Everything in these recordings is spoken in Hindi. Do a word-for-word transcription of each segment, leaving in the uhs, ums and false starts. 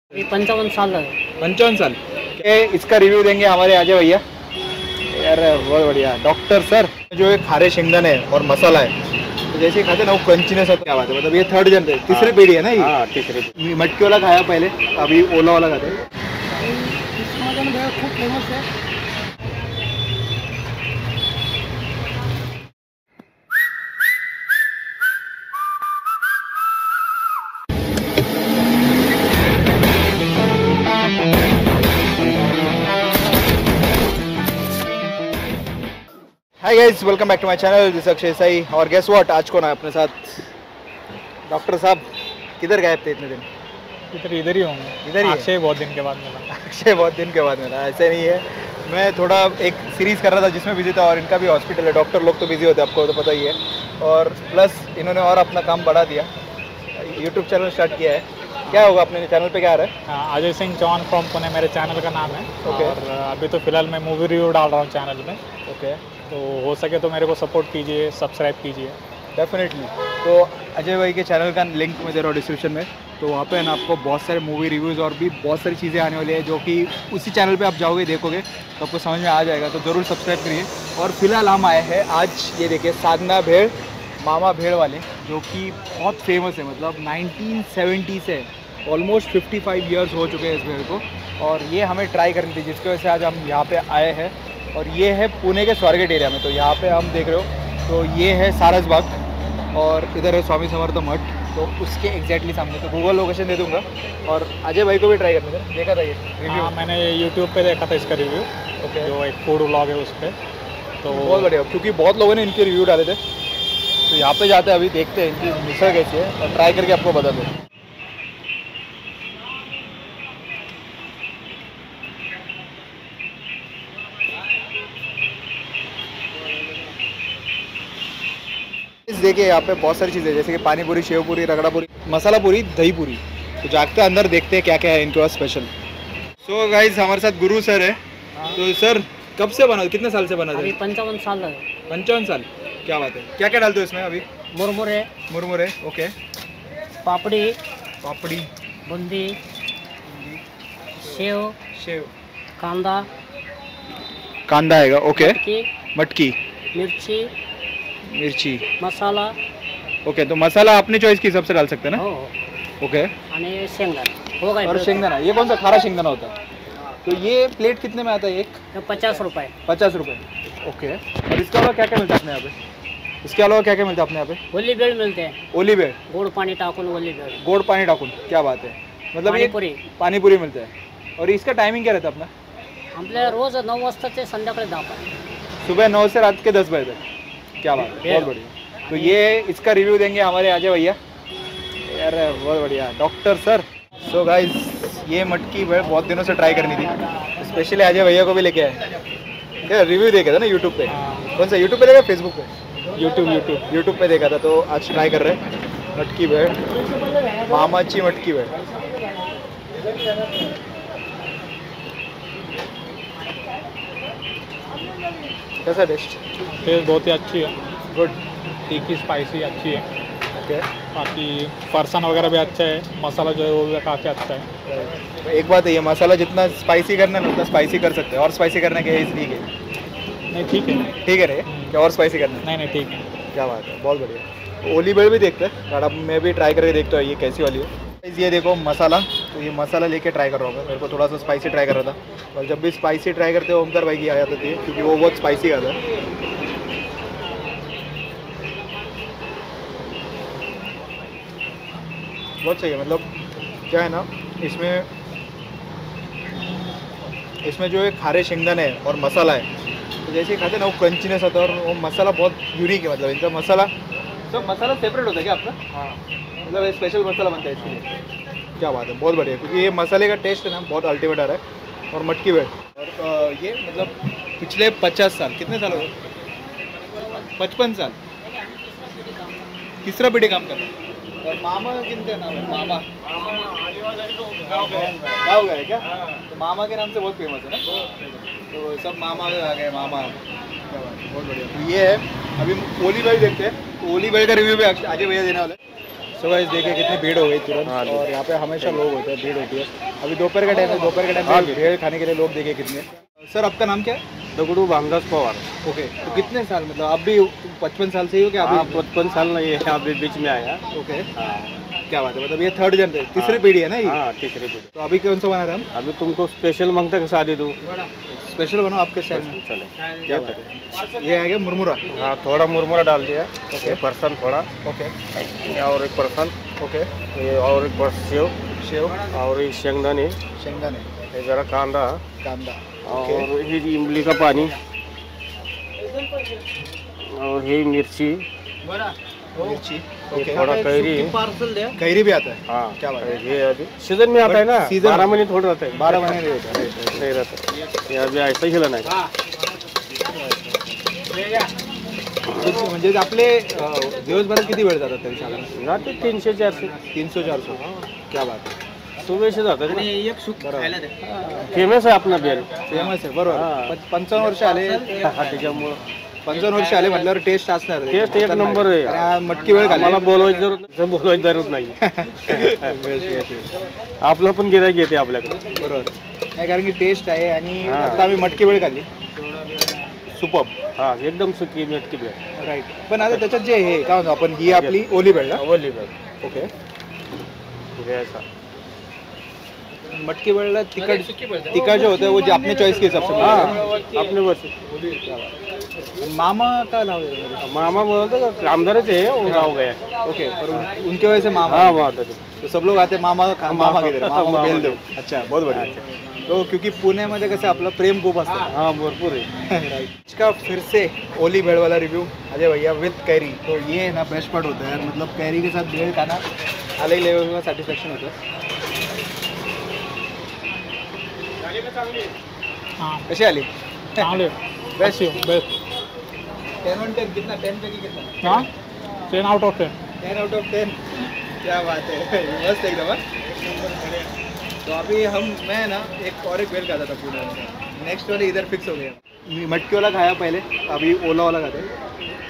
ये पंचावन साल है। पंचावन साल ये इसका रिव्यू देंगे हमारे अजय भैया। यार बहुत बढ़िया डॉक्टर सर। जो ये खारे शेंगदाने है और मसाला है तो जैसे खाते ना वो क्रंचीनेस होता है। क्या बात है, मतलब ये थर्ड जनरेशन तीसरी पीढ़ी है ना ये। हाँ तीसरी। मटकी वाला खाया पहले, अभी ओला वाला खाते हैं। खूब फेमस है। Hi guys, welcome back to my channel. This Akshay Sai. और गेस व्हाट, आज को ना अपने साथ डॉक्टर साहब। किधर गए थे इतने दिन? इधर इधर ही होंगे। इधर ही? अक्षय बहुत दिन के बाद मिला। अक्षय बहुत दिन के बाद मिला, ऐसे नहीं है। मैं थोड़ा एक सीरीज़ कर रहा था जिसमें बिजी था, और इनका भी हॉस्पिटल है, डॉक्टर लोग तो बिजी होते हैं, आपको तो पता ही है। और प्लस इन्होंने और अपना काम बढ़ा दिया, यूट्यूब चैनल स्टार्ट किया है। क्या होगा अपने चैनल पे, क्या आ रहा है? अजय सिंह चौहान फ्रॉम पुणे मेरे चैनल का नाम है। ओके। और अभी तो फिलहाल मैं मूवी रिव्यू डाल रहा हूँ चैनल में। ओके, तो हो सके तो मेरे को सपोर्ट कीजिए, सब्सक्राइब कीजिए। डेफिनेटली। तो अजय भाई के चैनल का लिंक मैं दे रहा हूँ डिस्क्रिप्शन में। तो वहाँ पे ना आपको बहुत सारे मूवी रिव्यूज़ और भी बहुत सारी चीज़ें आने वाली है, जो कि उसी चैनल पे आप जाओगे देखोगे तो आपको समझ में आ जाएगा। तो ज़रूर सब्सक्राइब करिए। और फिलहाल हम आए हैं आज, ये देखिए, साधना भेड़ मामा भेड़ वाले, जो कि बहुत फेमस है, मतलब नाइनटीन सेवेंटी से ऑलमोस्ट पचपन इयर्स हो चुके हैं इस भेड़ को। और ये हमें ट्राई करनी थी, जिसकी वजह से आज हम यहाँ पे आए हैं। और ये है पुणे के स्वारगेट एरिया में। तो यहाँ पे हम देख रहे हो, तो ये है सारसबाग और इधर है स्वामी समर्थ मठ, तो उसके एग्जैक्टली सामने। तो गूगल लोकेशन दे दूंगा। और अजय भाई को भी ट्राई करने थे, देखा था ये रिव्यू। हाँ, मैंने यूट्यूब पे देखा था इसका रिव्यू। ओके। जो एक फूड व्लॉग है उस पर। तो बहुत बढ़िया, क्योंकि बहुत लोगों ने इनके रिव्यू डाले थे। तो यहाँ पे जाते हैं, अभी देखते हैं इनकी मिसळ कैसी है और ट्राई करके आपको बता दें। देखिए यहाँ पे बहुत सारी चीज़ें, जैसे कि पानी पूरी, शेव पूरी, रगड़ा पूरी, मसाला पूरी, दही पूरी। तो जागते अंदर देखते हैं क्या क्या है इनके पास स्पेशल। सो गाइस, हमारे साथ गुरु सर है। तो सर कब से बना, कितने साल से बना अभी था? पंचावन साल है। पंचावन साल। क्या बात है। क्या क्या डालते हो इसमें अभी? मुरमुरे, मुरमुरे, ओके, पापड़ी, पापड़ी, बूंदी, सेव, शेव, कांदा, कांदा आएगा, ओके, मटकी, मटकी, मिर्ची, मिर्ची, मसाला, ओके। तो मसाला अपने चॉइस के हिसाब से डाल सकते हैं ना? हो ओके। आणि शेंगदाणा हो गए। और शेंगदाना, ये कौन सा खारा शेंगदाना होता है? तो ये प्लेट कितने में आता है? एक पचास रुपये। पचास रुपये, ओके। और इसके अलावा क्या क्या मिलता है अपने यहाँ पे? इसके अलावा क्या क्या मिलता है अपने यहाँ पे? ओली बेळ मिळते, ओली बेळ, गोड पाणी टाकून ओली बेळ, गोड पानी टाकून। क्या बात है, मतलब ये पाणीपुरी। पानीपुरी मिलता है। और इसका टाइमिंग क्या रहता है अपना? आपल्या रोज नऊ वाजता ते संध्याकाळी दहा पर्यंत। सुबह नौ से रात के दस बजे तक। क्या बात है, बहुत बढ़िया। तो ये इसका रिव्यू देंगे हमारे अजय भैया। यार बहुत बढ़िया डॉक्टर सर। सो गाइस, ये मटकी भेड़ बहुत दिनों से ट्राई करनी थी, स्पेशली अजय भैया को भी लेके आए। क्या रिव्यू देखा था ना यूट्यूब पे? कौन सा यूट्यूब पे देखा, फेसबुक पे? यूट्यूब यूट्यूब यूट्यूब पे देखा था। तो आज ट्राई कर रहे हैं मटकी भेड़, मामाची मटकी भेड़। कैसा टेस्ट? टेस्ट बहुत ही अच्छी है, गुड, तीखी स्पाइसी अच्छी है। ओके। बाकी फरसान वगैरह भी अच्छा है, मसाला जो है वो भी काफ़ी अच्छा है। एक बात है, ये मसाला जितना स्पाइसी करना है ना उतना स्पाइसी कर सकते हैं, और स्पाइसी करने के ठीक है। नहीं ठीक है, ठीक है रे, क्या और स्पाइसी करना है? नहीं नहीं ठीक है। क्या बात है, बहुत बढ़िया। ओली बेड़ भी देखते हैं, और अब मैं भी ट्राई करके देखता हूँ ये कैसी वाली है। ये देखो मसाला, तो ये मसाला लेके ट्राई कर रहा हूँ। मेरे को थोड़ा सा स्पाइसी ट्राई कर रहा था, और जब भी स्पाइसी ट्राई करते हो ओमकार भाई की आ जाती है, क्योंकि वो बहुत स्पाइसी आता है। बहुत सही है, मतलब क्या है ना, इसमें इसमें जो है खारे शेंगदाने है और मसाला है, तो जैसे ही खाते हैं ना वो क्रंचीनेस होता है। और वो मसाला बहुत यूनिक है, मतलब इनका मसाला, सब मसाला सेपरेट होता है क्या आपका? हाँ, मतलब ये स्पेशल मसाला बनता है इसके लिए। क्या बात है, बहुत बढ़िया, क्योंकि ये मसाले का टेस्ट है ना बहुत अल्टीमेट आ रहा है। और मटकी भेड़, और ये मतलब पिछले पचास साल, कितने साल हो गए? पचपन साल, तीसरा पीढ़ी काम कर रहा है। और मामा किनका नाम है? मामा गाँव गए क्या? तो मामा के नाम से बहुत फेमस है ना, तो सब मामा आ गए, मामा। क्या बात है, बहुत बढ़िया। तो ये है, अभी ओली बेळ देखते हैं। तो ओली बेळ का रिव्यू भी अजय भैया देने वाले। सो गाइस देखिए कितनी भीड़ हो गई तुरंत, हाँ जी। और यहाँ पे हमेशा लोग होते हैं, भीड़ होती है। अभी दोपहर का टाइम है, दोपहर के टाइम हाँ पे जी। भेड़ खाने के लिए लोग देखिए कितने। सर आपका नाम क्या है? दगड़ू भामदास पवार। ओके, तो कितने साल मतलब आप भी पचपन साल से ही हो क्या? हाँ अभी पचपन साल नहीं है, अभी बीच में आया। ओके, हाँ क्या बात है, मतलब ये थर्ड जनरेशन, तीसरी हाँ। पीढ़ी है ना ये? हाँ तीसरी पीढ़ी। तो अभी कौन सा बना रहे हैं अभी तुमको स्पेशल मांगता है शादी दूँ? हम? स्पेशल बनाओ आपके स्टाइल में। चले क्या बात है, ये आ गया मुरमुरा। हाँ थोड़ा मुरमुरा डाल दिया। ओके। परसन थोड़ा, ओके ये और एक परसन, ओके, ये और एक बस सेव, शेव, और ये शेंगदाणे, शेंगदाणे, ये जरा कांदा, कांदा, और ये इमली का पानी, और ये मिर्ची, मिर्ची, ये ओके, थोड़ा कैरी। कैरी भी आता है। हाँ क्या बात है। ये अभी सीजन में आता है ना, सीजन- बारह महीने थोड़ा रहता है, बारह महीने नहीं होता है। नहीं रहता। ये अभी ऐसा ही हिलाना है। म्हणजे आपले अं, दिवसभरात किती वेळ जातात तरी साधारण? जाते तीनशे चारशे, तीनशे चारशे, क्या बात है, सुबह से जातात ना। बरोबर, फेमस आहे आपला बेर। फेमस आहे बरोबर। हा. पं- पंचावन्न वर्ष आले, हा त्याच्यामुळं पंचावन्न वर्ष आले म्हटल्यावर टेस्ट असणार. टेस्ट एक नंबर आहे. आणि हा मटकी वेळ खाल्ली. मला बोलवायची जरूरत नाही, बोलवायची जरूरत नाही. Yes, yes, yes. आपलं पण गिरायक येते आपल्याकडे. बरोबर, नाही कारण की टेस्ट आहे, आणि हा. आता आम्ही मटकी वेळ खाल्ली, सुपर हा एकदम सुकी मेटकी बेर. राईट. पण आता त्याच्यात जे हे काय म्हणतो आपण, ही आपली ओली वेळ ना? ओली बेर. ओके, हे ऐसा. मटकी वेळला तिखट तिखट जो होता है वो जो अपने चॉइस के हिसाब से हाँ मिलेगा। अपने बस. मामा का नाम है? मामा बोलते का आमदारच आहे, वो गाव गया. ओके, पर उन- उनके वजह से मामा। हाँ बात है. तो सब लोग आते मामा खा- मामा किधर, मामा को मामा बेल दो। किधर. अच्छा, बहुत बढ़िया. तो क्योंकि पुण्यामध्ये कसं आपलं प्रेम खूप असतं. हाँ भरपूर आहे. राइट. इसका फिर से ओली भेड़ वाला रिव्यू अजय भैया विथ कैरी, तो ये है ना बेस्ट पार्ट होता है यार, मतलब कैरी के साथ भेड़ खाना अलग लेवल का सेटिस्फेक्शन होता है. हाँ कशी आली? चांगले best. Best. Ten on ten कितना, टेन पैकी कितना? हाँ ten out of ten. Ten out of ten. क्या बात है, मस्त एकदम. हाँ? तो अभी हम मैं ना एक और एक भेड़ खाता था पुणे में, नेक्स्ट वाले इधर फिक्स हो गया. मटकी वाला खाया पहले, अभी ओला वाला खाते हैं.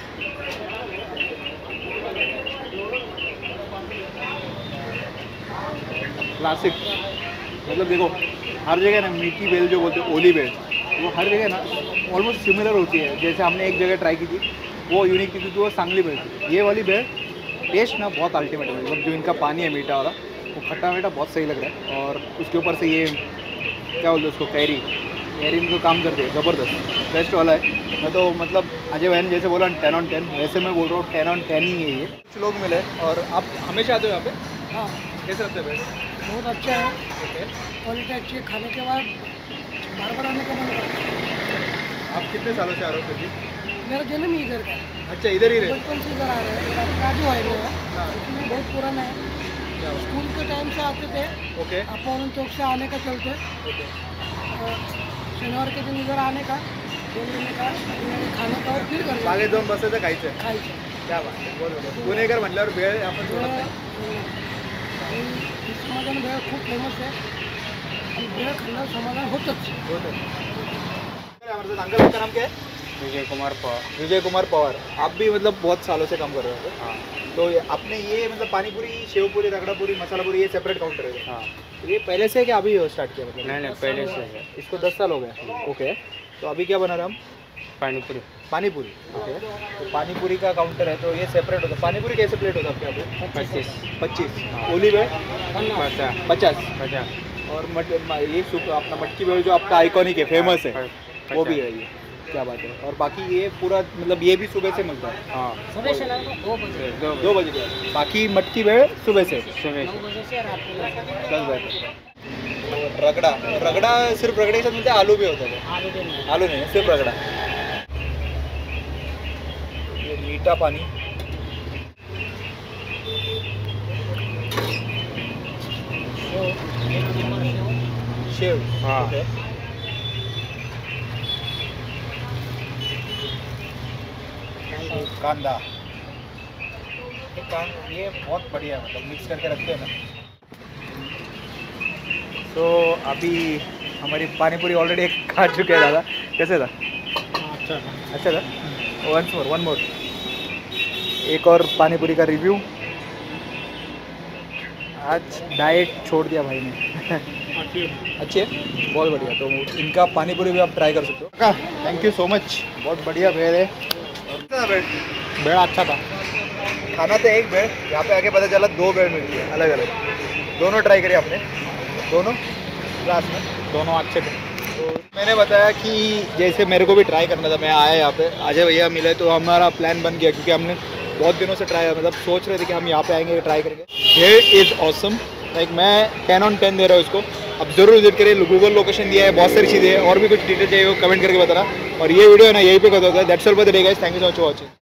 क्लासिक. मतलब देखो हर जगह ना मीठी बेल जो बोलते हैं, ओली बेल, वो हर जगह ना ऑलमोस्ट सिमिलर होती है. जैसे हमने एक जगह ट्राई की थी, वो यूनिक थी क्योंकि वो सांगली बेल थी. ये वाली बेल टेस्ट ना बहुत अल्टीमेट है. मतलब जो इनका पानी है मीठा वाला, वो खट्टा मीठा बहुत सही लग रहा है. और उसके ऊपर से ये क्या बोलते हैं उसको, कैरी, कैरी में तो काम करते हैं ज़बरदस्त, बेस्ट वाला है. मैं तो मतलब अजय भाई ने जैसे बोला टेन ऑन टेन, वैसे मैं बोल रहा हूँ टेन ऑन टेन ही है ये. कुछ लोग मिले, और आप हमेशा आते हो यहाँ पे? हाँ कैसे लगते हैं बेड? बहुत अच्छा है, ओके. क्वालिटी अच्छी है, खाने के बाद बार बार आने का मन करता है. आप कितने सालों से आ रहे हो फिर भी? मेरा जन्म ही इधर का है, अच्छा, इधर ही रहे? बचपन से इधर आ रहे हैं. राजू है मेरा, हाँ. लेकिन ये बहुत पुराना है. क्या बात. स्कूल के टाइम से आते थे, ओके. अपॉन चौक से आने का चलते, ओके. और शनिवार के दिन इधर आने का, दो लेने का, खाने का, और फिर करने मागे दोन बसायचं खायचं. खायचं. क्या बात है, बहुत बढ़िया. पुणेकर म्हटल्यावर वेळ आपण सोडत नाही. इस समाधान भेळ खूप फेमस है, आणि भेळ खाल्ल्यावर समाधान होतच. होतं. हमारे साथ अंकल, आपका नाम क्या है? विजय कुमार पवार. विजय कुमार पवार. आप भी मतलब बहुत सालों से काम कर रहे हो. हाँ तो ये- आपने ये मतलब पानीपुरी, शेवपुरी, रगड़ापुरी, मसाला पूरी, ये सेपरेट काउंटर है? हाँ. तो ये पहले से है कि अभी स्टार्ट किया मतलब? नहीं नहीं पहले से है. इसको दस साल हो गए. ओके. तो अभी क्या बना रहे हम? पानीपुरी. पानीपुरी. ओके. तो पानीपुरी का काउंटर है, तो ये सेपरेट होता है. पानीपुरी कैसे प्लेट होता है आपके यहाँ पे? पच्चीस. पच्चीस. ओली भेळ पचास. पचास. पचास. और मट ये सूप अपना मटकी भेळ जो आपका आइकॉनिक है, फेमस है, वो भी है ये. क्या बात है. और बाकी ये पूरा मतलब ये भी सुबह से मिलता है? हाँ सुबह से लगभग दो बजे, दो दो बजे के. बाकी मटकी भेळ सुबह से सुबह नौ बजे से रात को दस दस बजे. और रगड़ा, रगड़ा सिर्फ रगड़े के साथ मिलता है, आलू भी होता है? आलू देने. आलू नहीं, सिर्फ रगड़ा. ये मीठा पानी. शेव, एक नंबर शेव. शेव. हाँ. ओके. कांदा. ये कान ये बहुत बढ़िया है, मतलब मिक्स करके रखते हैं ना. तो अभी हमारी पानीपुरी ऑलरेडी एक खा चुके हैं दादा. कैसे था? अच्छा था. अच्छा था. वन मोर वन मोर एक और पानीपुरी का रिव्यू. आज डाइट छोड़ दिया भाई ने। अच्छी है, बहुत बढ़िया। तो इनका पानी पूरी भी आप ट्राई कर सकते हो। थैंक यू सो मच, बहुत बढ़िया भेड़ है। भेड़ अच्छा था। खाना तो एक भेड़, यहाँ पे आके पता चला दो भेड़ मिलती है अलग अलग। दोनों ट्राई करी आपने? दोनों क्लास में दोनों अच्छे थे। तो मैंने बताया कि जैसे मेरे को भी ट्राई करना था, मैं आया यहाँ पे, अजय भैया मिले तो हमारा प्लान बन गया, क्योंकि हमने बहुत दिनों से ट्राई मतलब सोच रहे थे कि हम यहाँ पे आएंगे ट्राई करेंगे। भेड़ इज़ ऑसम, लाइक मैं टेन ऑन टेन दे रहा हूँ इसको। अब जरूर विजिट करिए, गूगल लोकेशन दिया है, बहुत सारी चीज़ें हैं, और भी कुछ डिटेल चाहिए हो कमेंट करके बताना। और ये वीडियो है ना यहीं पे कर दो। That's all for the day guys, thank you so much for watching.